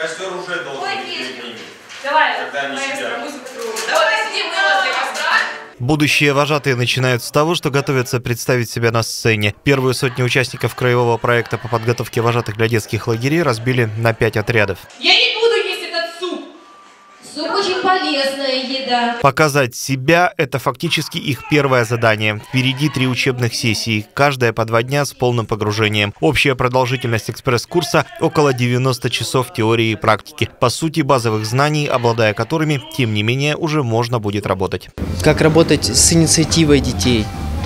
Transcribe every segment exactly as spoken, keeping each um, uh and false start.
Костер уже должен быть перед ними. Давай, когда они сидят. Давай, сидим мы возле костра. Будущие вожатые начинают с того, что готовятся представить себя на сцене. Первые сотни участников краевого проекта по подготовке вожатых для детских лагерей разбили на пять отрядов. Я не буду есть этот суп. Суп очень полезная еда. Показать себя – это фактически их первое задание. Впереди три учебных сессии, каждая по два дня с полным погружением. Общая продолжительность экспресс-курса – около девяноста часов теории и практики. По сути, базовых знаний, обладая которыми, тем не менее, уже можно будет работать. Как работать с инициативой детей,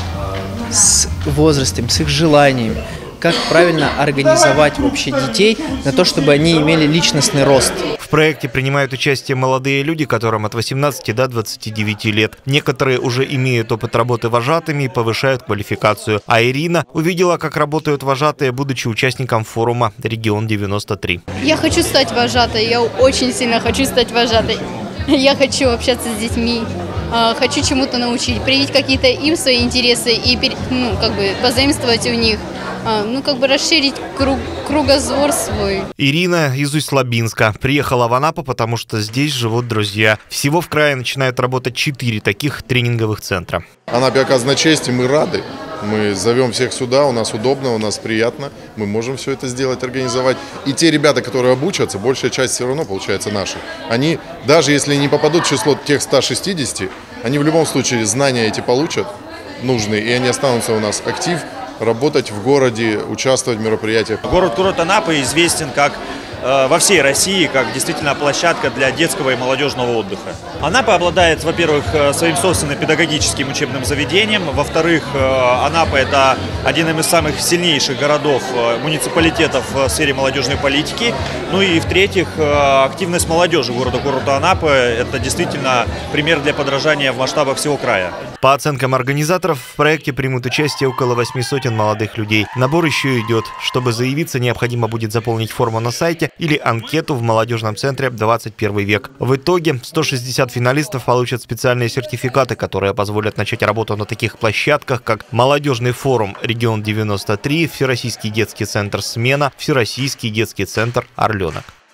с возрастом, с их желаниями. Как правильно организовать вообще детей на то, чтобы они имели личностный рост. В проекте принимают участие молодые люди, которым от восемнадцати до двадцати девяти лет. Некоторые уже имеют опыт работы вожатыми и повышают квалификацию. А Ирина увидела, как работают вожатые, будучи участником форума «Регион девяносто три». Я хочу стать вожатой, я очень сильно хочу стать вожатой. Я хочу общаться с детьми, хочу чему-то научить, привить какие-то им свои интересы и ну, как бы позаимствовать у них. Ну, как бы расширить круг, кругозор свой. Ирина из Усть-Лабинска приехала в Анапу, потому что здесь живут друзья. Всего в крае начинают работать четыре таких тренинговых центра. Анапе оказана честь, и мы рады. Мы зовем всех сюда, у нас удобно, у нас приятно. Мы можем все это сделать, организовать. И те ребята, которые обучатся, большая часть все равно получается наши. Они, даже если не попадут в число тех ста шестидесяти, они в любом случае знания эти получат нужные, и они останутся у нас актив. Работать в городе, участвовать в мероприятиях. Город-курорт Анапа известен как э, во всей России как действительно площадка для детского и молодежного отдыха. Анапа обладает, во-первых, своим собственным педагогическим учебным заведением, во-вторых, э, Анапа – это один из самых сильнейших городов, э, муниципалитетов в сфере молодежной политики, ну и в-третьих, э, активность молодежи города-курорта Анапа – это действительно пример для подражания в масштабах всего края. По оценкам организаторов, в проекте примут участие около восьми сотен молодых людей. Набор еще идет. Чтобы заявиться, необходимо будет заполнить форму на сайте или анкету в молодежном центре «двадцать первый век». В итоге сто шестьдесят финалистов получат специальные сертификаты, которые позволят начать работу на таких площадках, как Молодежный форум «Регион девяносто три», Всероссийский детский центр «Смена», Всероссийский детский центр «Орленок».